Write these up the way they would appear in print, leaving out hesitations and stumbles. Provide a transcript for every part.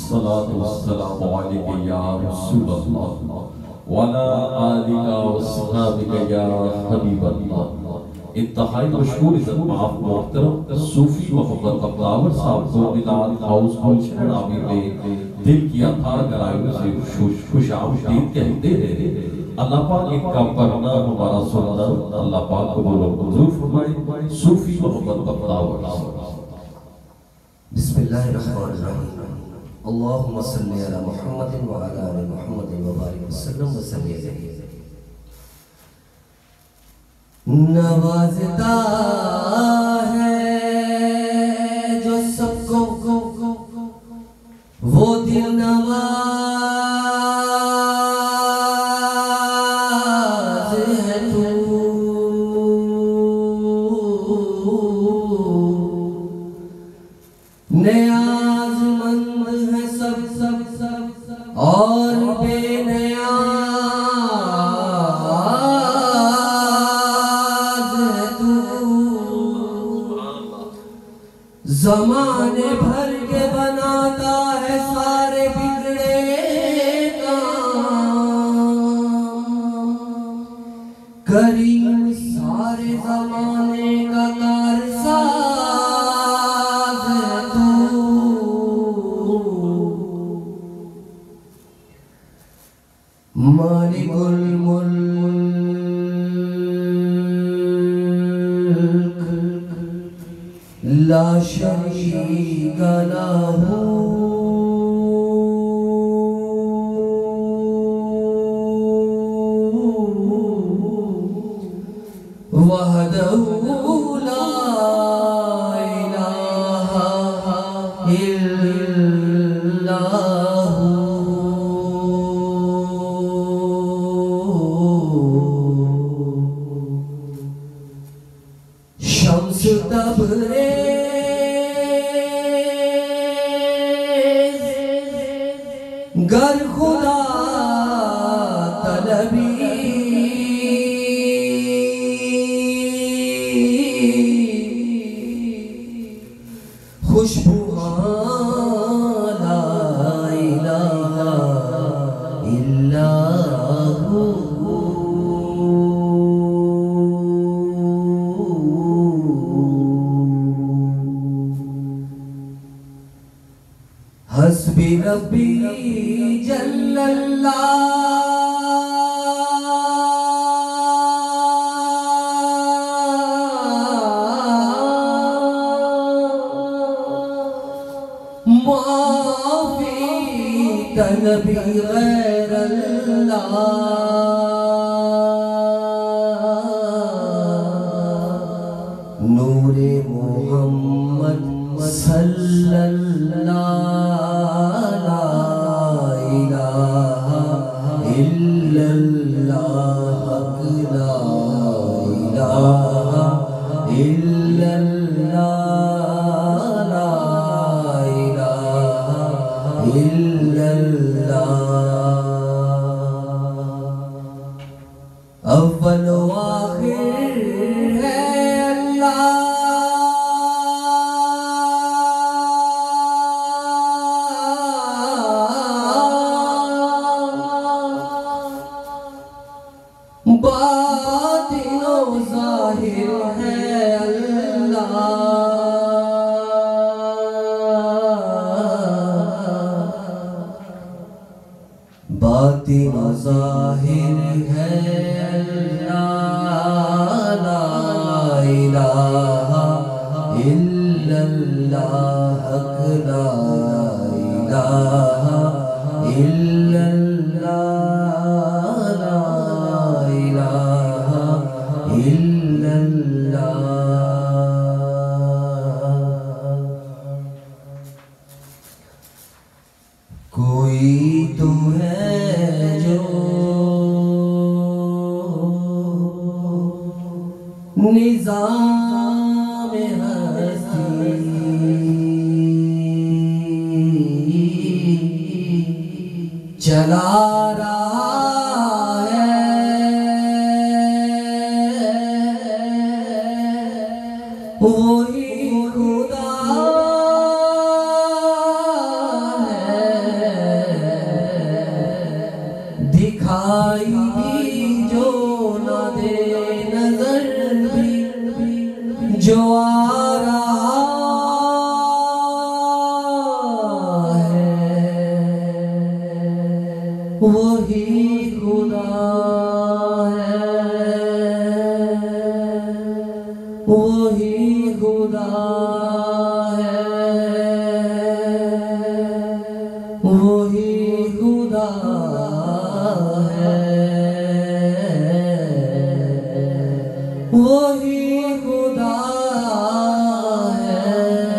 अस्सलातु वस्सलामु अलैका या रसूलल्लाह व अला आलिका व अस्हाबिका या हबीबल्लाह। इंतहाई मशहूर इज़्ज़त माफ मोहतरम सूफी मोहम्मद अब्दावर साहब को मिलाद हाउस गुलशन आमी में दिल की अथाह गहराइयों से खुशामदीद कहते हैं। अल्लाह पाक इनका पढ़ना हमारा सुनना अल्लाह पाक कबूल और मंजूर फरमाए। सूफी मोहम्मद अब्दावर बिस्मिल्लाहिर्रहमानिर्रहीम। अल्लाहुम्मा सल्लि अला मुहम्मदिन व अला आलि मुहम्मदिन व बारिक वसल्लम व सल्लि अलैहि। नवाज़ता है जो सबको वो दिल नवाज़ है तू। नियाज़मंद है सब और बेनियाज़ है तू। ज़माने भर के बनाता है सारे बिगड़े काम। करीम सारे ज़माने का कारसाज़ है तू। मालिकुल मुल्क ला शरीक लहू वहदहू ला इलाहा इल्लल्लाहु। शम्स तबरेज़ गर खुदा तलबी खुशबू ला इलाहा इल्लल्लाहु। हस्बी रब्बी जल्लल्लाह माफी तलबी गैरल्लाह। नूरे मोहम्मद सल्लल्लाहु ला इलाहा इल्लल्लाह ला इलाहा इल्लल्लाह ला इलाहा इल्लल्लाह। अव्वल व आखिर है अल्लाह। बातिन व ज़ाहिर है अल्लाह। बातिन व ज़ाहिर है अल्लाह। ला इलाहा इल्लल्लाह ला इलाहा इल्लल्लाह ला इलाहा इल्लल्लाह। कोई तो है जो निज़ाम हस्ती चला रहा है। वही खुदा है वही खुदा है, वही खुदा है, वही खुदा है, वही खुदा है।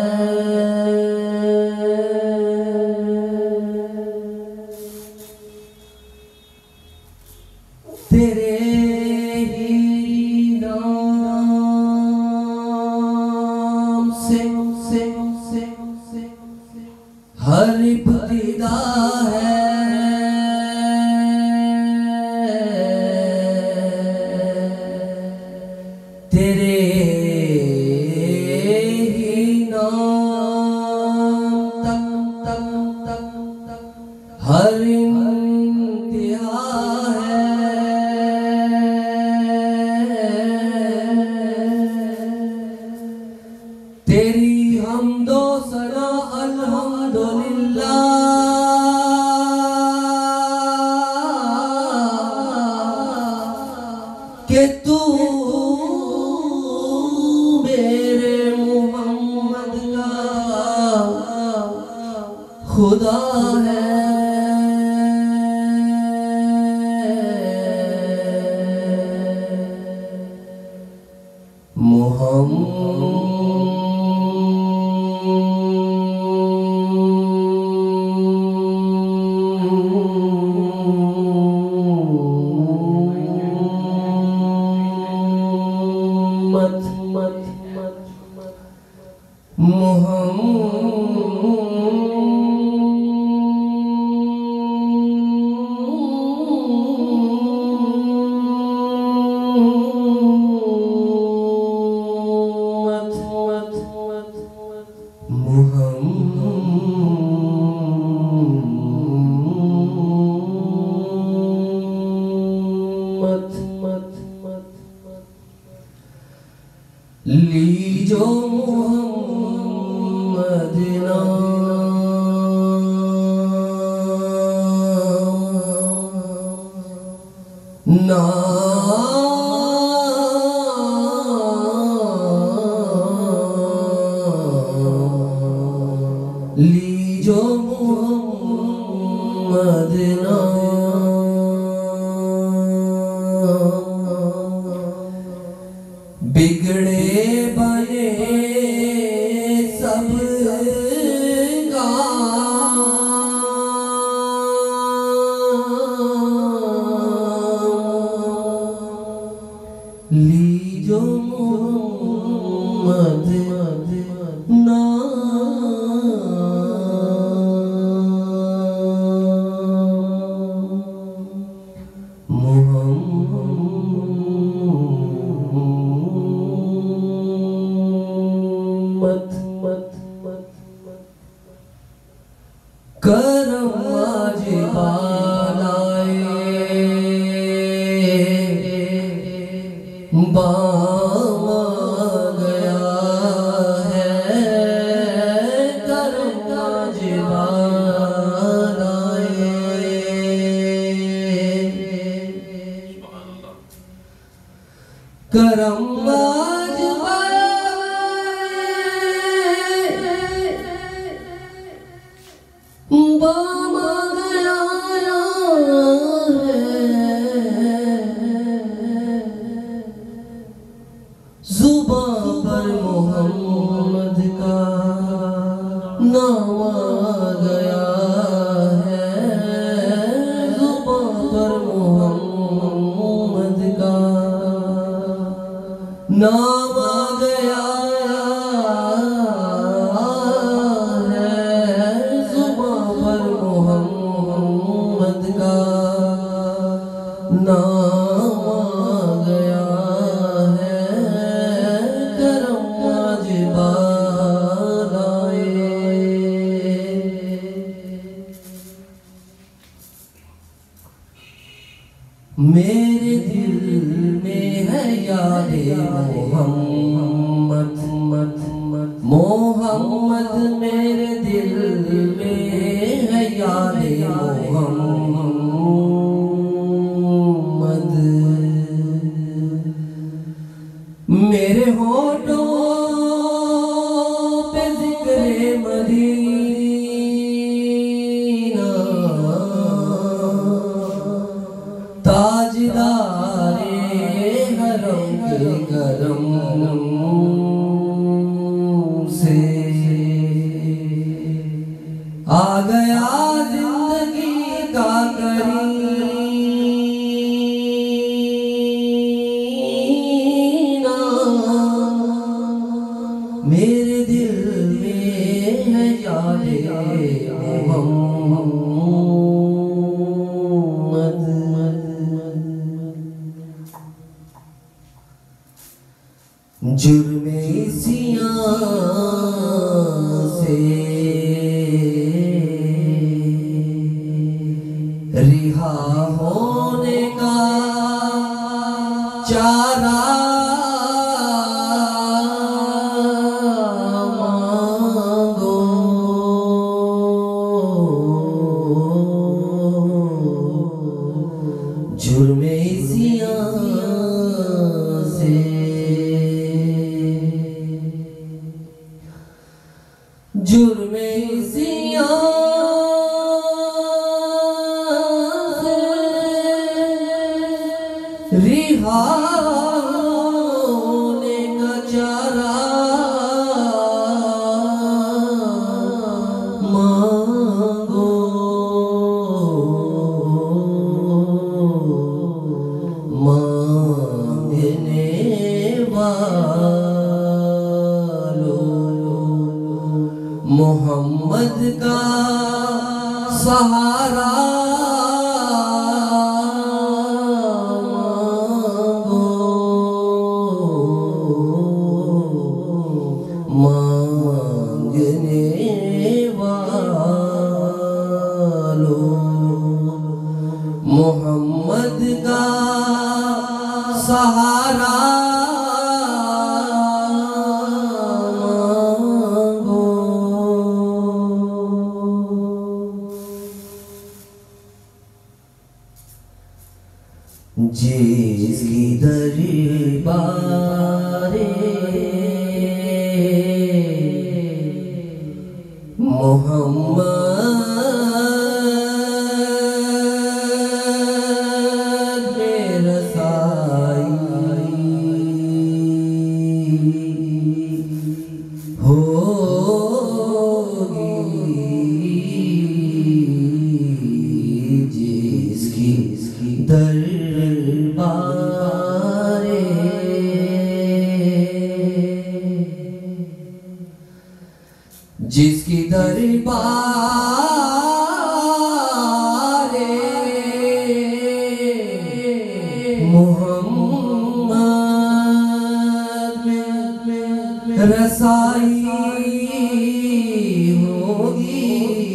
तेरे ही नाम से हर इब्तिदा है, तेरे ही नाम तक हर इंतहा है, तेरी हमदो सना अल्हम्दुलिल्लाह कि तू मेरे मोहम्मद का खुदा है। लीजो मोहम्मद लीजो मोहम्मद बिगड़े बने सब लीजो मोहम्मद करम आज बालाए बामा गया है, करम आज बालाए करम आज बामा गया है, जुबां पर मोहम्मद का नाम आ गया है, जुबां पर मोहम्मद का नाम आ गया नाम आ गया है, करम आज बालाए। मेरे दिल में है याद मोहम्मद मोहम्मद, मेरे दिल में है याद मोहम्मद। करम से आ गया जिंदगी का करीना, मेरे दिल में है याद मोहम्मद। जुर्मे सियां से रिहा होने का चारा मांगो, जुर्मे सियां से जुर्मे सियां से रिहा होने का चारा मांगो, मांगने मोहम्मद का सहारा मांगने वालों, मोहम्मद का सहारा जिसकी दरबारे मोहम्मद में रसाई होगी, जिसकी दरबारे जिसकी दरबारे मोहम्मद में रसाई होगी,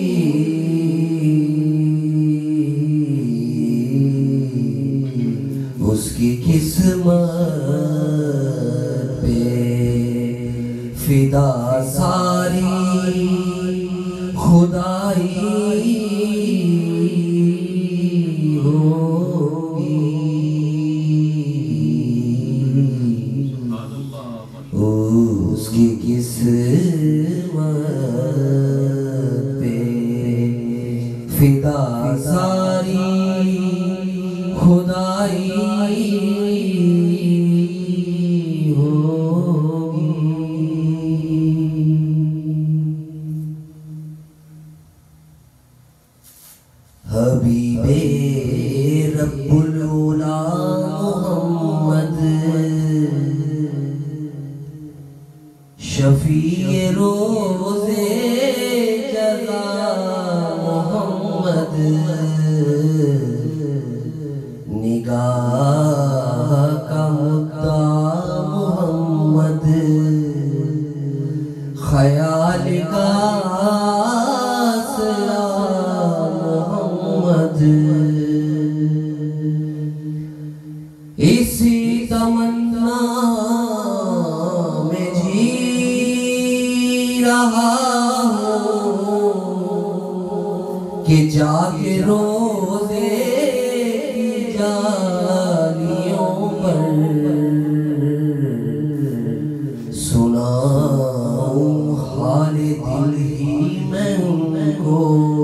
उसकी किस्मत पे फिदा सारी खुदाई होगी, उसकी किस्मत पे फिदा सारी खुदाई होगी। हबीबे रब्बुल उला मोहम्मद, शफीए रोज़े जज़ा मोहम्मद, निगाह का मुद्दा मोहम्मद, ख्याल का आसरा मोहम्मद, इसी तमन्ना में जी रहा हूँ कि जाके रोज़े की जालियों पर सुनाऊं हाल दिल ही मैं उनको,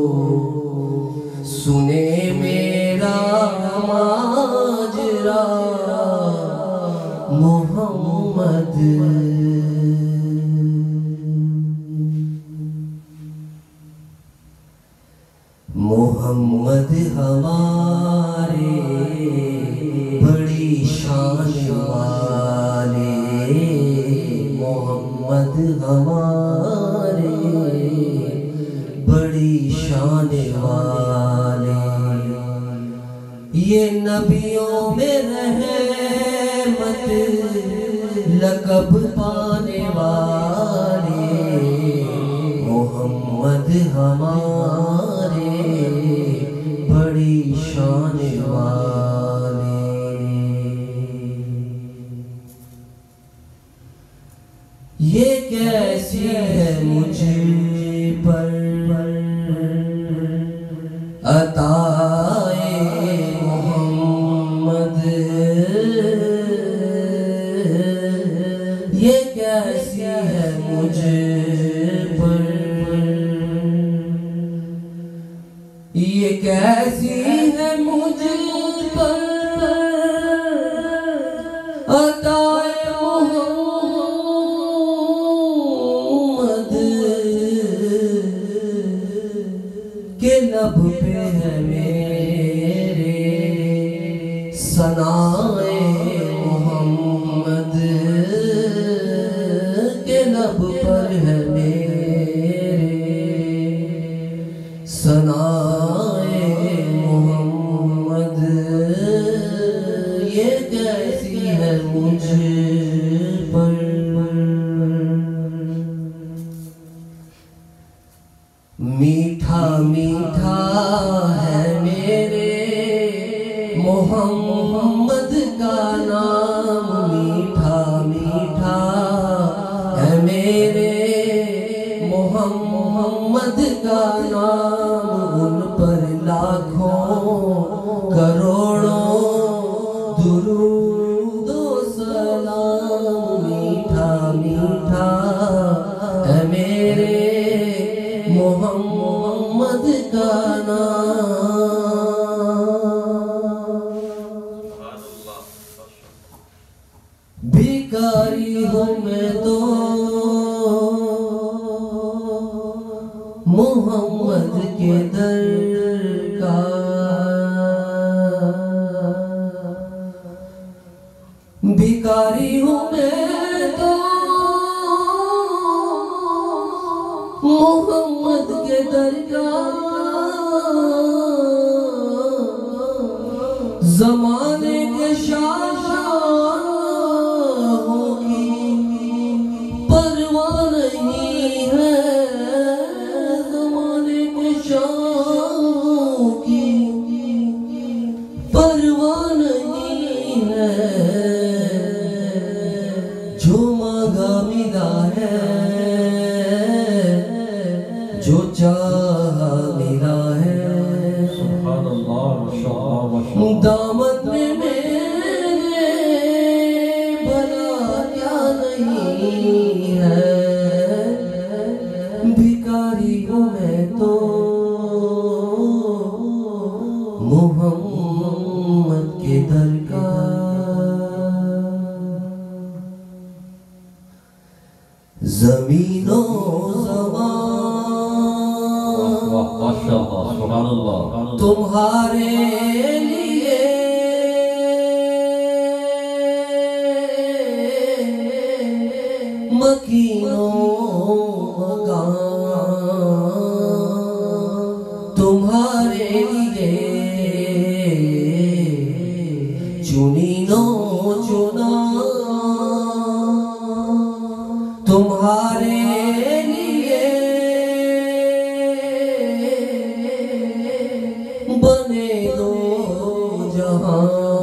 सुने मेरा माजरा मोहम्मद। मोहम्मद हमारे बड़ी शान वाले, मोहम्मद हमारे बड़ी शान वाले, ये नबियों में रहमत लक़ब पाने वाले, मोहम्मद हमारे बड़ी शान वाले। ये कैसी है मुझ पर अताए मोहम्मद, ये कैसी है मुझ पर, ये कैसी है मुझ पर अताए मोहम्मद, के लब पे है मेरे सनाए मोहम्मद, के लब पर है मेरे सनाए मोहम्मद, ये कैसी है मुझ पर। मीठा मीठा है मेरे मोहम्मद का नाम, मीठा मीठा है मेरे मोहम्मद का नाम, उन पर लाखों करोड़ों दुरूद व सलाम, मीठा मीठा है मेरे मोहम्मद का नाम। भिखारी हूँ मैं तो मोहम्मद के दर का, भिखारी हूँ मैं तो मोहम्मद के दर का, ज़माने के शाहों की परवाह नहीं है, ज़माने के शाहों की परवाह नहीं है, जो मांगा मिला है, जो चाहा मिला है, सुभान अल्लाह माशाअल्लाह माशाअल्लाह। दामन में मेरे भला क्या नहीं है, भिखारी हूँ मैं तो मोहम्मद के दर का। ज़मीनो माशाअल्लाह सुभान अल्लाह तुम्हारे लिए मकीनों मकान, तुम्हारे लिए चुनीनो चुना, तुम्हारे लिए बने दो जहां,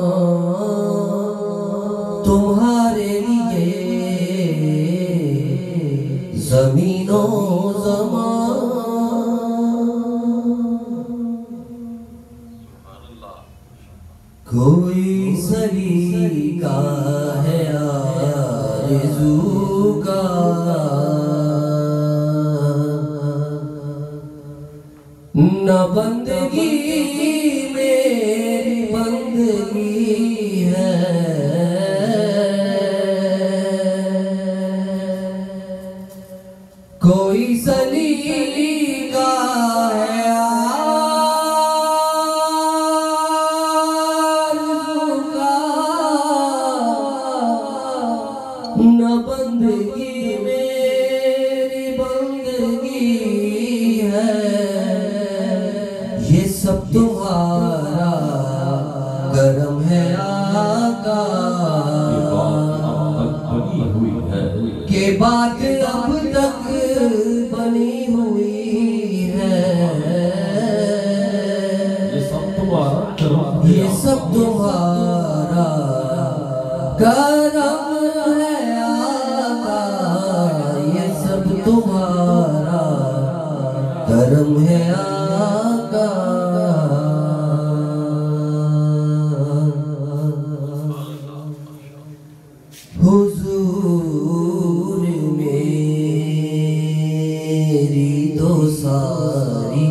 तुम्हारे लिए ज़मीनो ज़मान। कोई सलीका है आरज़ू का, न बंदगी मेरी बंदगी है, कोई सलीका है ये सब तुम्हारा करम है आका, बनी हुई है के बात अब तक बनी हुई है। ये सब तुम्हारा करम, ये सब तुम्हारा करम है आका, ये सब तुम्हारा करम है आका। हुजूर मेरी तो सारी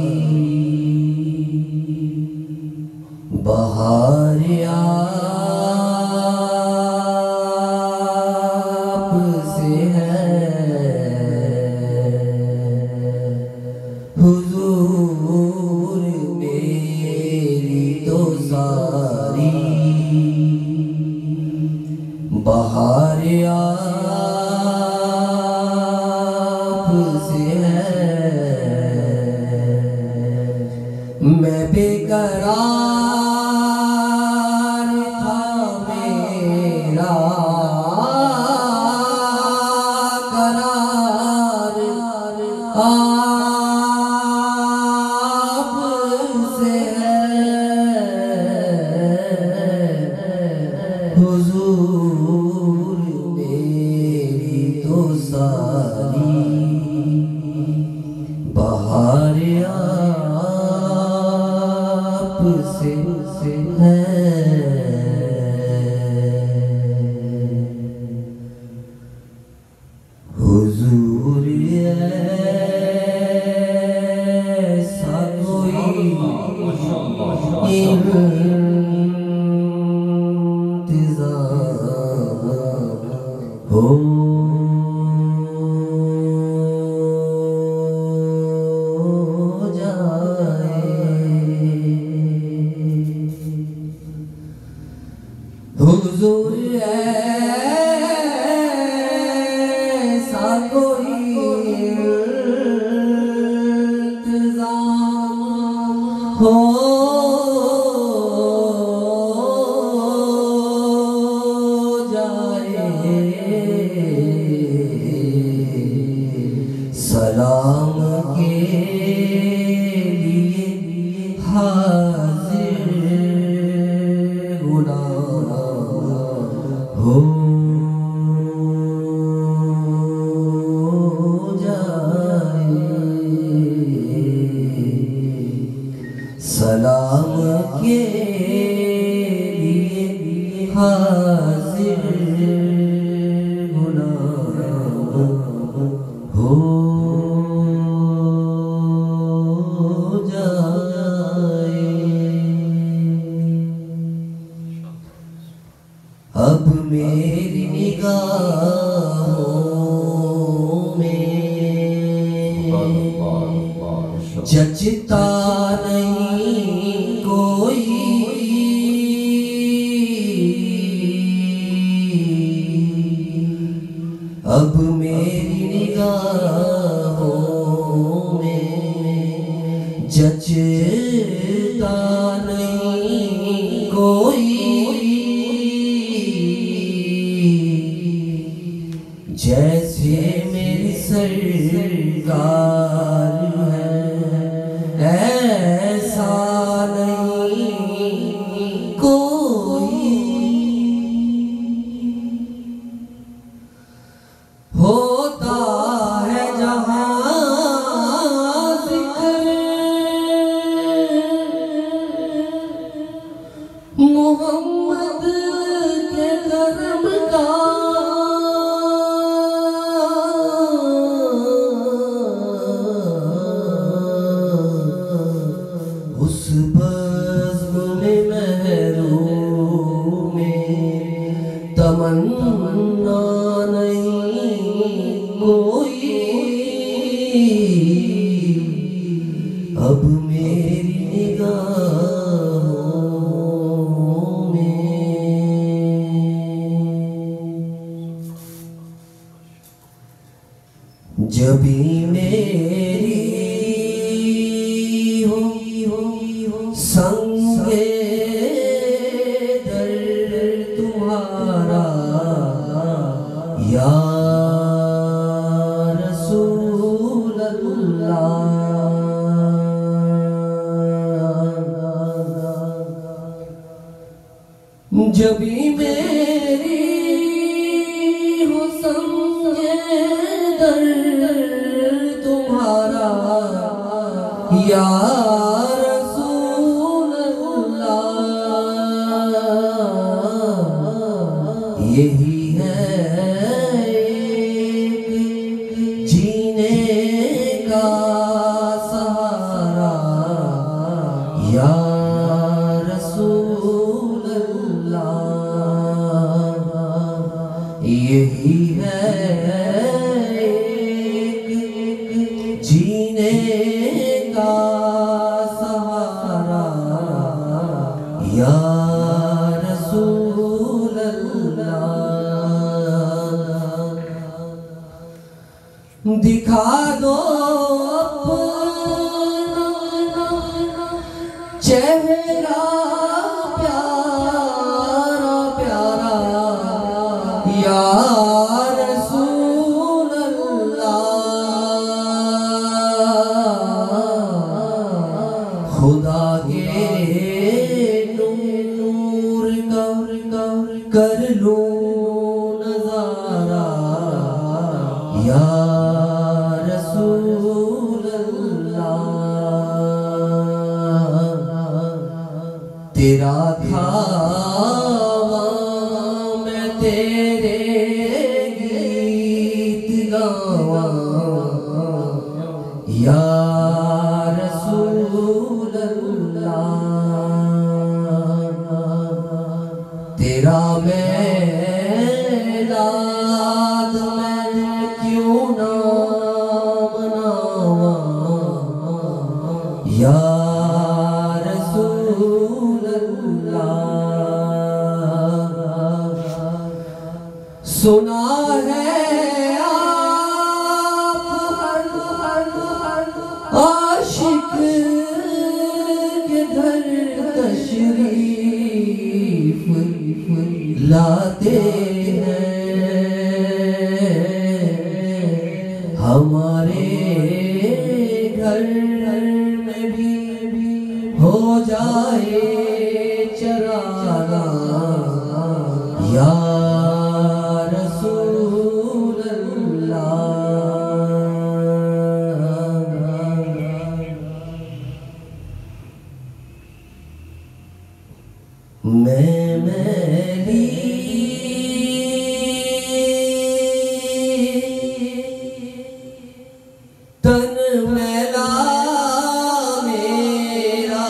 बहार आप से है। हुजूर मेरी तो सारी बहार आप से है। मैं बेकरार था, मेरा करार आप से है। हुजूर मेरी तो सारी बहार आप से है। हुजूर ऐसा कोई इंतज़ाम हो हुजूर ऐसा कोई इंतज़ाम हो जाए। सलाम के लिए हाजिर हो जाए। सलाम के लिए हाजिर गुलाम हो जाए। अब मेरी निगाहों में जचता नहीं कोई, अब मेरी निगाहों में जचता नहीं कोई। जैसे मेरी सरकार है ऐसा नहीं कोई। होता है जहाँ जिक्र संगे दर तुम्हारा या रसूल अल्लाह। जब भी मेरी हो संगे दर तुम्हारा या रसूल अल्लाह। यही है जीने का सहारा या रसूल अल्लाह। यही है जीने का सहारा या रसूल अल्लाह। दिखा दो अपना चेहरा प्यारा प्यारा या रसूल अल्लाह। खुदा के नूर का कर लो नजारा या रसूल अल्लाह। तेरा खावा मैं तेरे गीत गावा या रसूल अल्लाह। तेरा मेलाद मैं क्यों ना मनावा या रसूल अल्लाह। सुना है आशिक के घर तशरीफ लाते हैं। हमारे घर में भी हो जाए चरागा या रसूल अल्लाह। मैं मैली तन मैला मेरा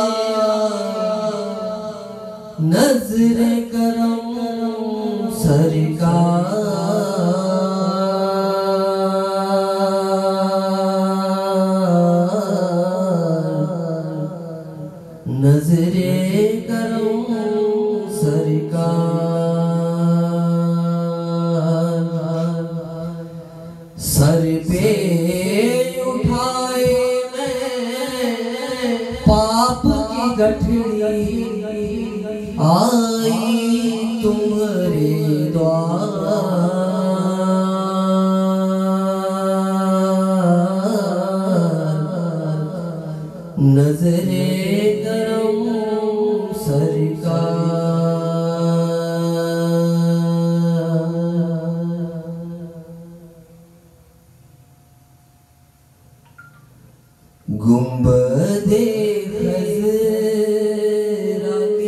नजर करम सरकार। नजरे करम सरकार। सर पे उठाए मैं पाप की गठरी आई तुम्हारे द्वार। नजरे करम सरकार। गुंबदे खज़रा के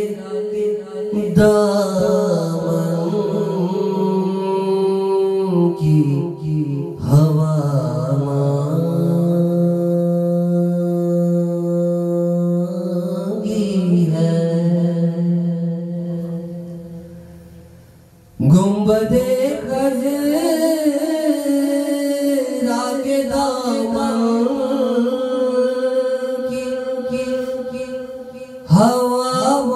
दामन की हवा मांगी है। गुंबदे खज़रा के दामन हवा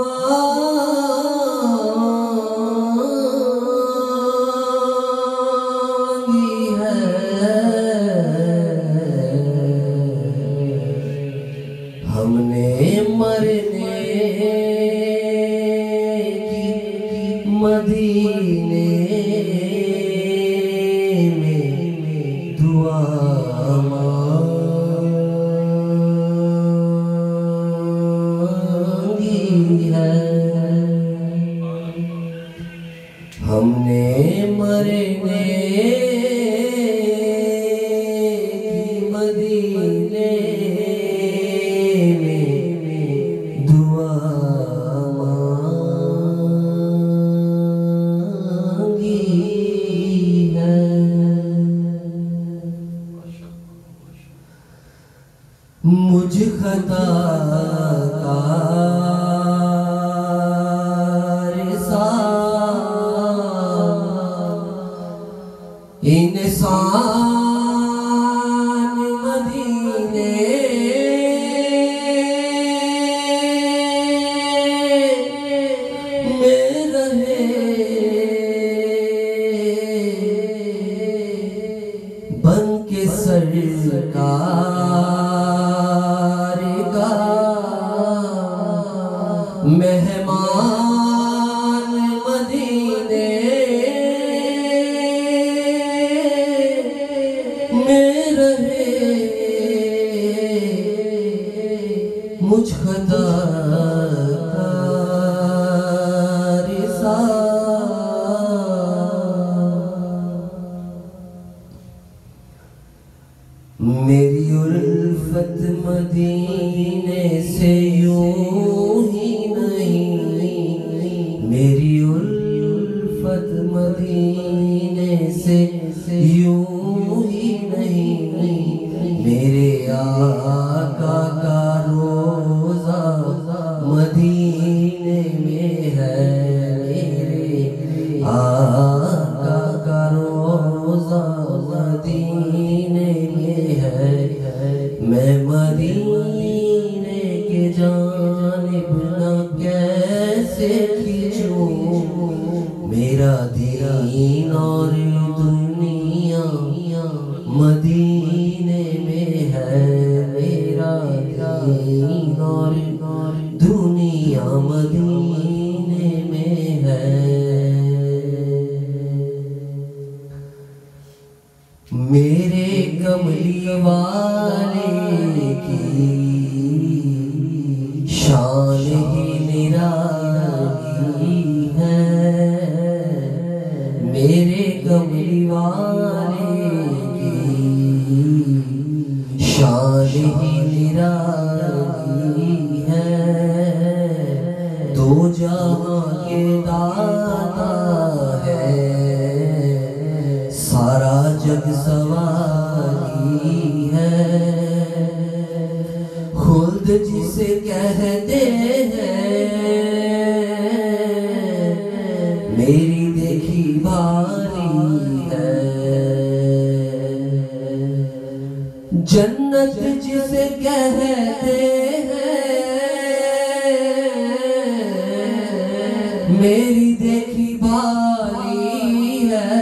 मांगी है। हमने मरना मदीने में दुआ मांगी है। हमने मरने की मदीने में दुआ मांगी है। मुझ खताकार सा इंसान मदीने में रहे, बन के सरकार का मेहमान मदीने में रहे, मुझ खताकार सा मेरी उल्फत मदीने से यूं ही नहीं, मेरी उल्फत मदीने से यूं ही नहीं, मेरे आका का रोज़ा मदीने में है, मेरे आका का रोज़ा मदीने में है। मैं मदीने के जानिब न कैसे खींचूं, मेरा दीन और दुनिया मदीने में है, मेरा दीन और दुनिया मदीने में है। मेरे कमली वाले की शान ही निराली है, मेरे कमली वाले की शान ही निराली है। दो जहां के दाता है, सारा जग सवारी है। खुद जिसे कहते हैं, मेरी देखी बारी है। जन्नत जिसे कहते हैं, मेरी देखी बारी है।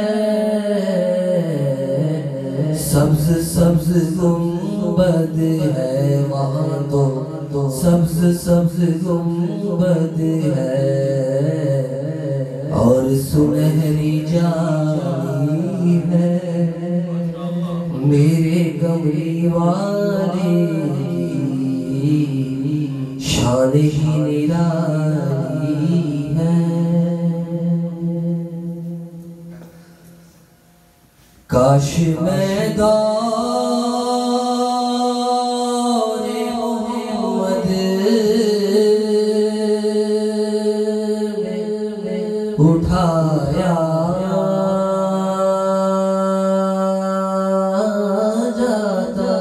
सब्ज सब्ज गुंबद है वहाँ तो, सब्ज सब्ज गुंबद है, और सुनहरी जाली है। मेरे कमली वाले की शान ही निराली है। काश मैं दौरे मोहम्मद उठाया जाता,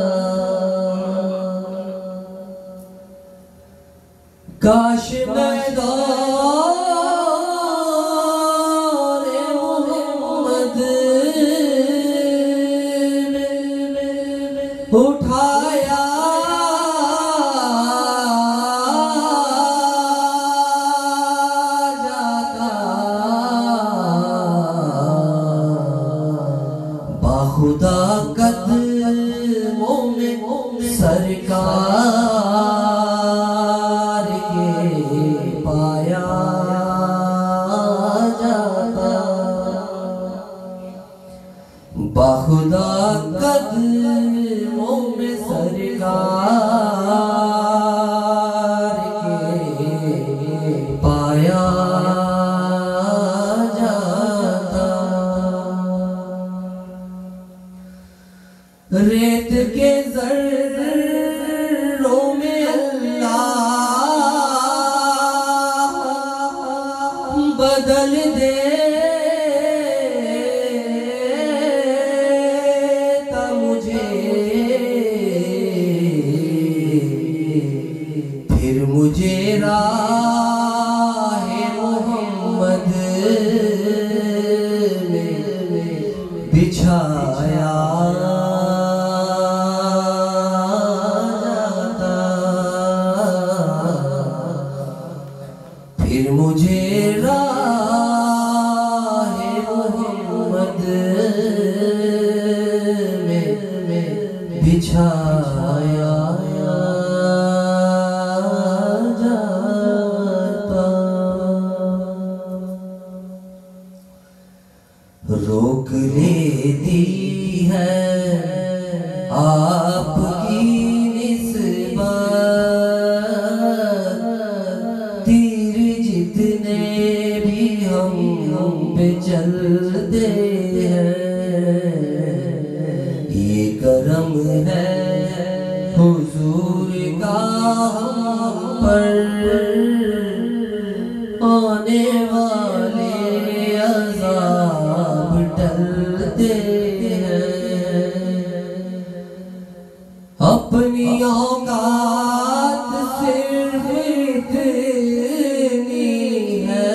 काश मैं दौरे मोहम्मद उठाया जाता, बाखुदा कदमों में सरकार के पाया मुझे राहे मोहम्मद में बिछाया जाता, फिर मुझे राहे मोहम्मद में बिछाया जाता। रोक लेती है आपकी निस्बत, तीर जितने भी हम पे चलते हैं, ये करम है हुजूर का हम पर, आने वाले अज़ाब टलते हैं। अपनी औकात सिर्फ इतनी है,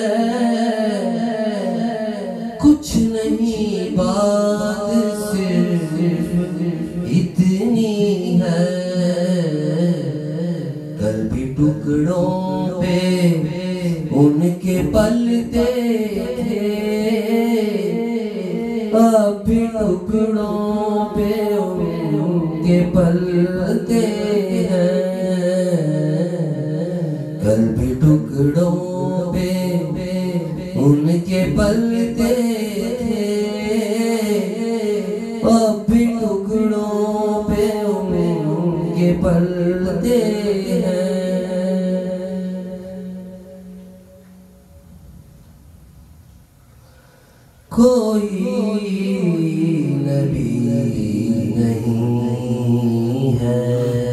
कुछ नहीं बात सिर्फ इतनी है। कल भी टुकड़ों पे उनके पलते थे, अब भी टुकड़ों पे उनके पलते हैं। कल भी टुकड़ों पे उनके पलते थे, अब भी टुकड़ों पे उनके पलते हैं। कोई नबी नहीं है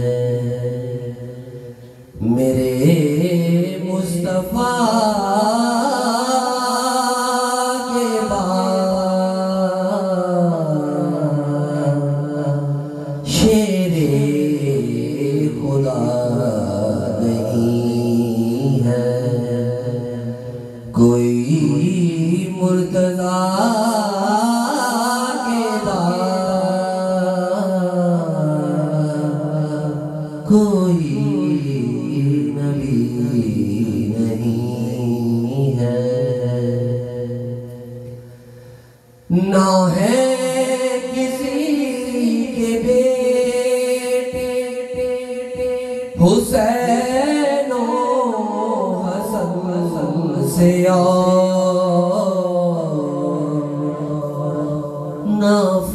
मेरे मुस्तफा के बाद, शेरे खुदा नहीं है कोई मुर्तज़ा के बाद, कोई नबी नहीं है। ना है किसी के बेटे हुसैन हसन से ना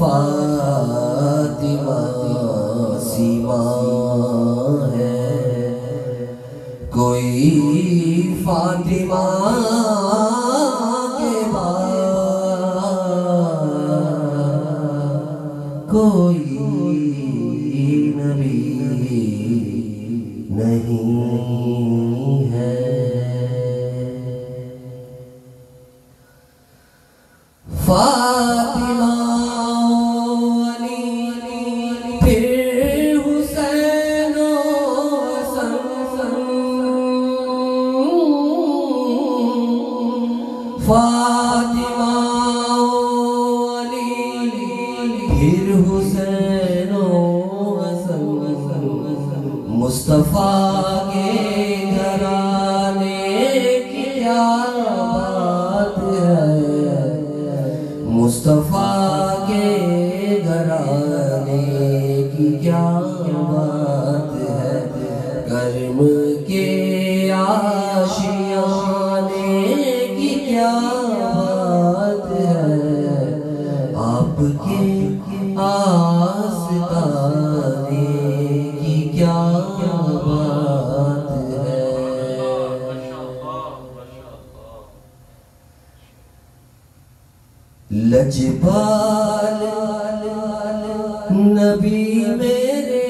फातिमा सीमा है कोई फातिमा के बाद, कोई नबी नहीं है। फातिमा फिर हुसैन फातिमा फिर हुसैन मुस्तफा के घराने की क्या बात है, मुस्तफा के घराने की क्या बात है। कर्म के आशियाने की क्या बात है, आपके आस्ताने की क्या बात है। लजपाल नबी मेरे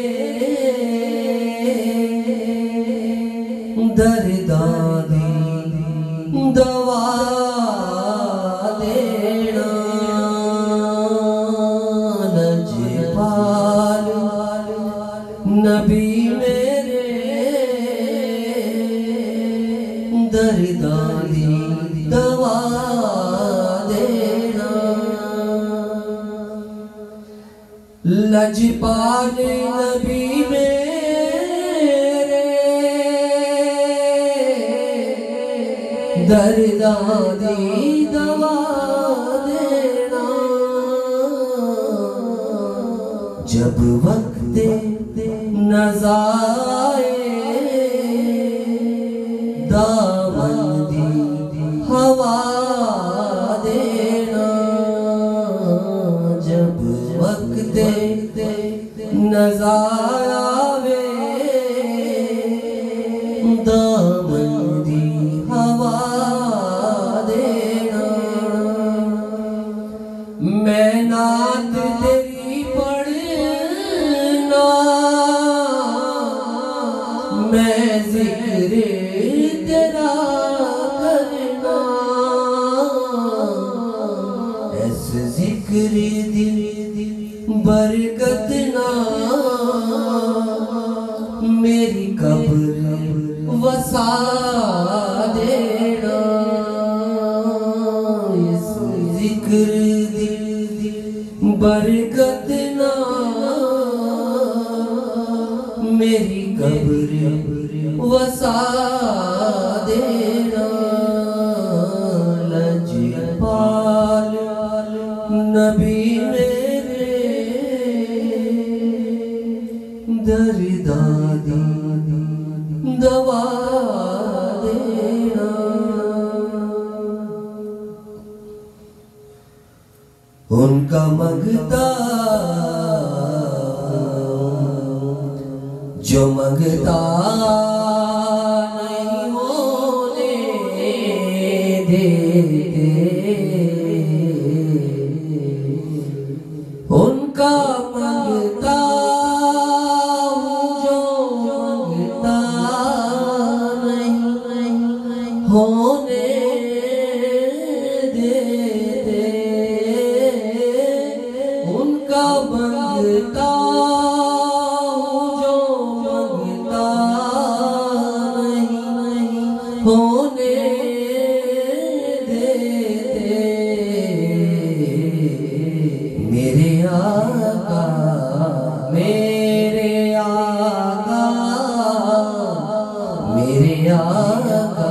दर्दादी दवा देना, लजपाल नबी मेरे दर्दां दी दवा देना लजपाल नबी मेरे दर्दां दी दवा देना जब वक्त नज़ाए दामन दी हवा देना जब वक्त नज़ाए दामन दी हवा देना मैं नात तेरी पढ़ना मैं जिक्र तेरा करना ऐसे जिक्र दी बरकत ना मेरी कब्र वसा देना इस जिक्र दी बरकत ना मेरी कब्र वसा देना लजपाल नबी मेरे दर्दां दी दवा देना उनका मंगता जो मंगता नहीं होने देते उनका मंगता जो मंगता नहीं होने देते उनका मंगता होने देते मेरे आका मेरे आका मेरे आका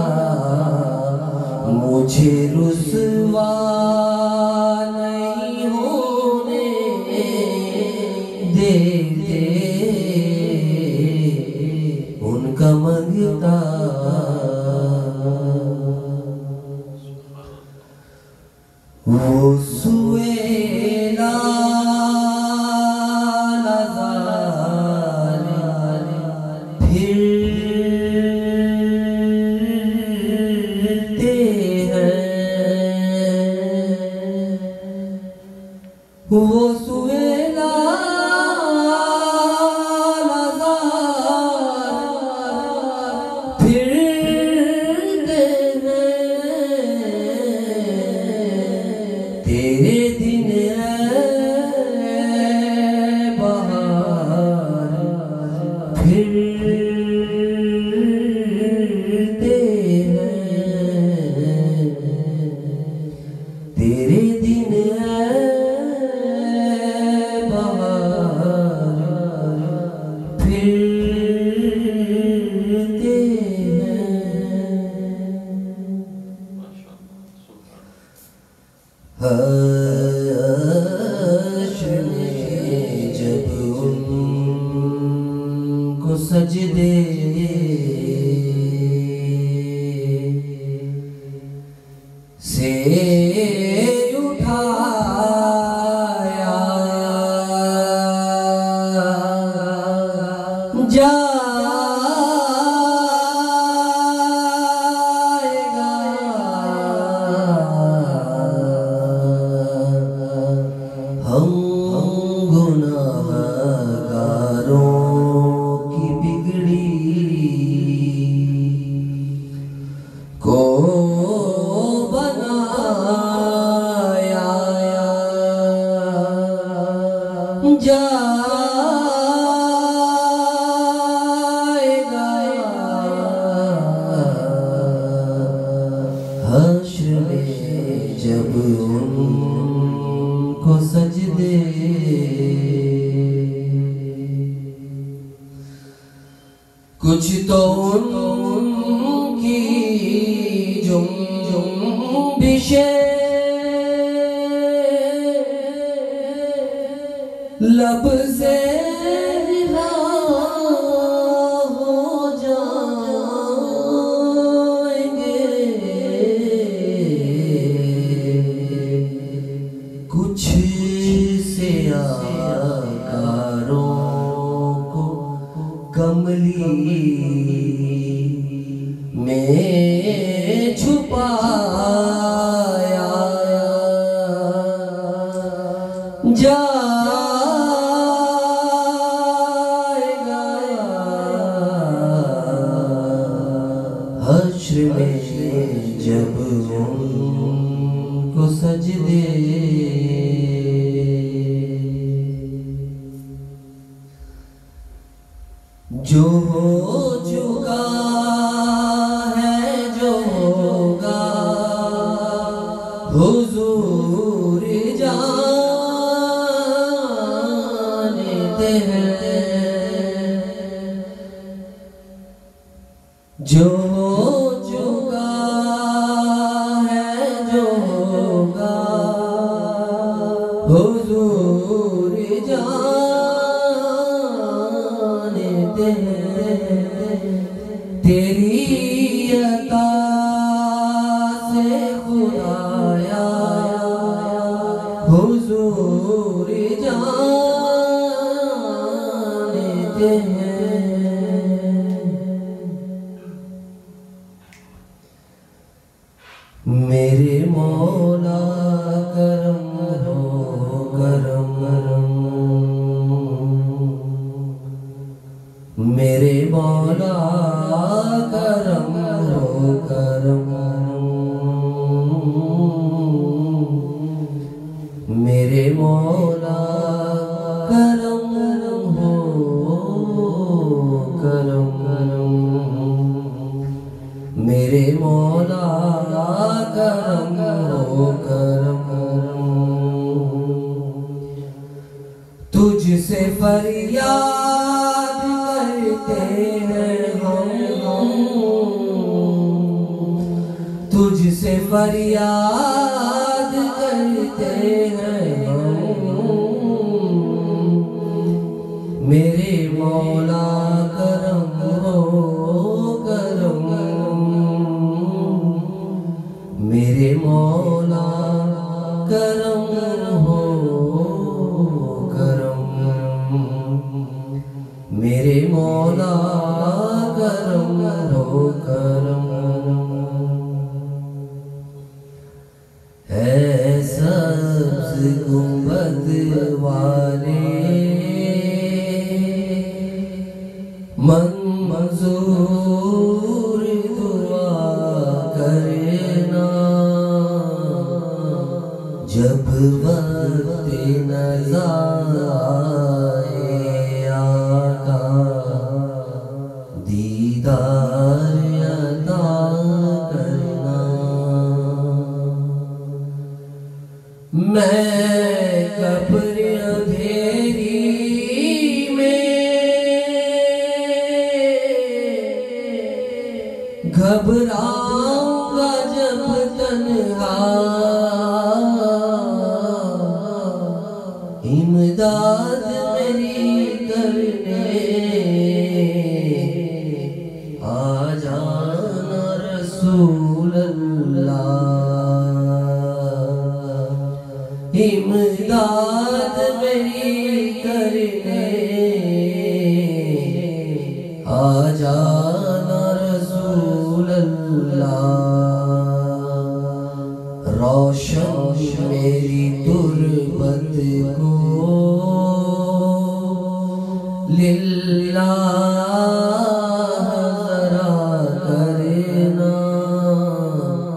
मुझे रुसवा नहीं होने देते उनका मंगता वो सुएला फिरते हैं वो सुएला तेरे दिन बहार फिरते हैं तेरे दिन बहार फिरते हैं उनको सजदे कुछ तो उनकी जुम्बिशें लब से रिहा हो जाएंगे कुछ से आकारों को कमली में छुपाया जाएगा हश्र में जब उनको सजदे जो हो चुका है जो होगा हुजूर जानते हैं जो हो चुका है जो होगा हुजूर जानते हैं तेरी अता से खुदाया हुजूर जानते हैं मेरे मौला करम हो करम मेरे मौला करम हो करम मेरे मौला करम हो करम मेरे मौला करम हो करम तुझसे फरियाद करते हैं हम तुझसे फरियाद करते हैं हम मेरे मौला करम हो करम मेरे मौला करम हो करम मेरे मौला करम हो करम है सब्ज़ गुंबद वाले मंजूर दुआ करना जब वक्त नज़ा आए आका दीदार अता करना मैं कब्र अंधेरी घबराऊंगा जब तन्हा इमदाद मेरी करने आ जाना रसूल अल्लाह इमदाद मेरी करने आ जाना रोशन मेरी तुरबत को लिल्लाह ज़रा करना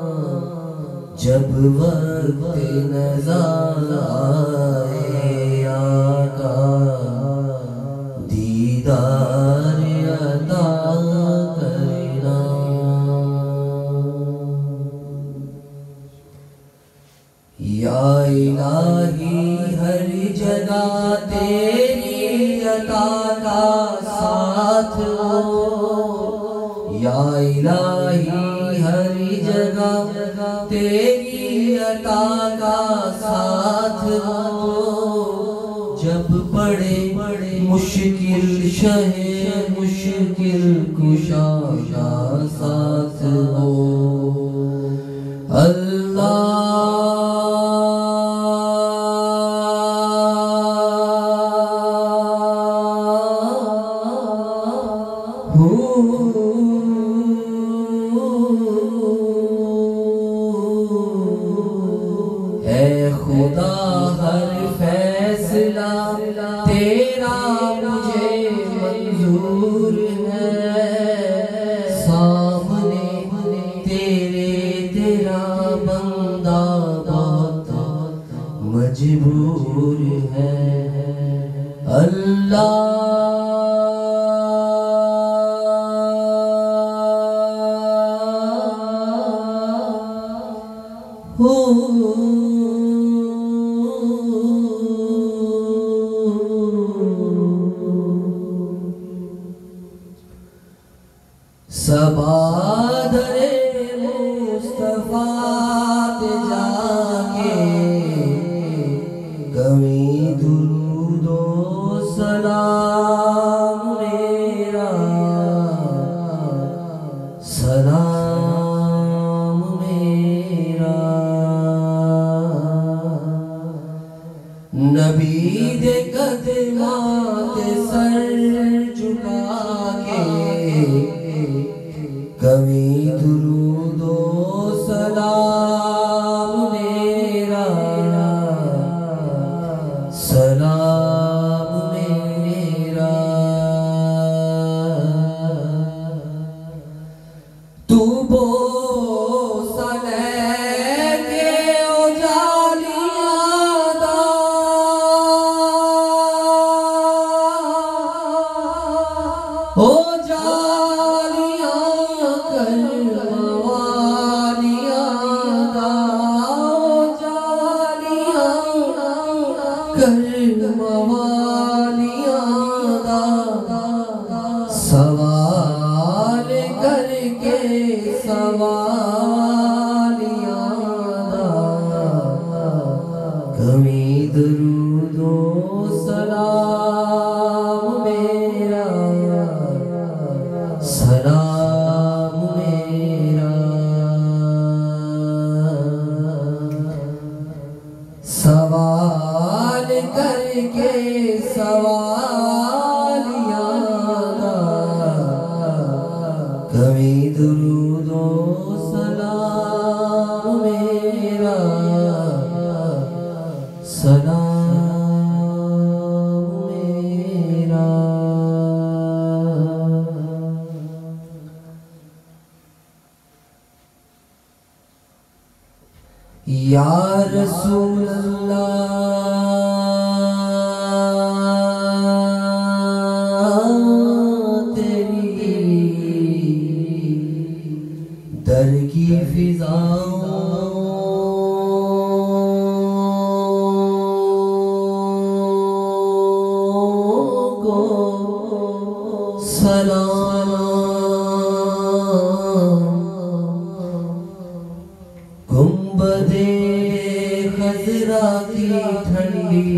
या इलाही हर जगह तेरी अता का साथ हो, या इलाही हर जगह तेरी अता का साथ हो। जब पड़े मुश्किल शहे मुश्किल कुशा का साथ हो। अल्लाह है खुदा हर फैसला तेरा मुझे मंजूर है। सामने तेरे तेरा बंदा बहुत मजबूर है। अल्लाह सबादरे मुस्तफा पे जाके कमी दुरूदो सलाम मेरा, सलाम मेरा। नबी दे कदमात सर झुका के कभी दुरूदो सलाम मेरा, सलाम मेरा। तू बोसा लेके उजालियां दा, ओ सवाल करके सवालियां दा, कभी दुरूदो सलाम मेरा, सलाम मेरा। सवाल करके सवालियां दा, कभी दुरूदो सलाम मेरा, सलाम मेरा। या रसूल दर की फिजाओं को सलाम। गुंबदे खजरा की ठंडी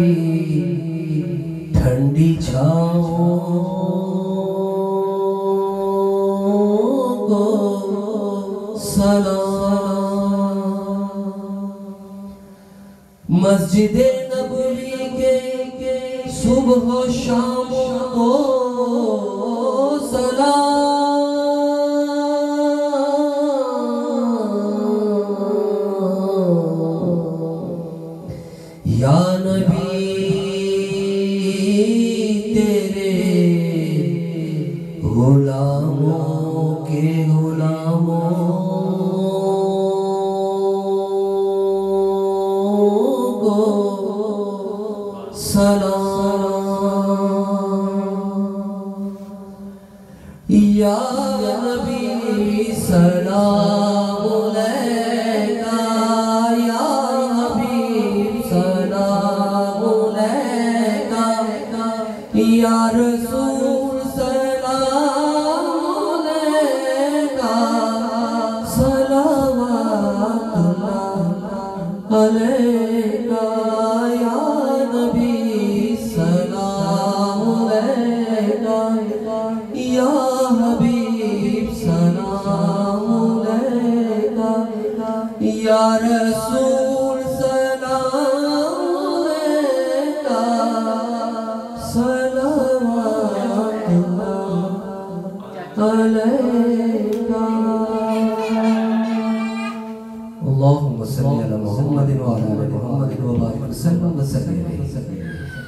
ठंडी छाओं को सलाम। मस्जिदे नबवी के सुबह शाम को सलाम। या नबी तेरे गुलामों के गुलामों को सलाम। या नबी सलाम अलैका, या हबीब अलैका या नबी सलाम अलैका या हबीब सलाम अलैका या रसूल सलाम अलैका सलावतुल्लाह अलैका अल्लाहुम्मा सल्ली अला मुहम्मदिन व अला आलि मुहम्मदिन व बारिक वसल्लम व सल्लिम अलैहि।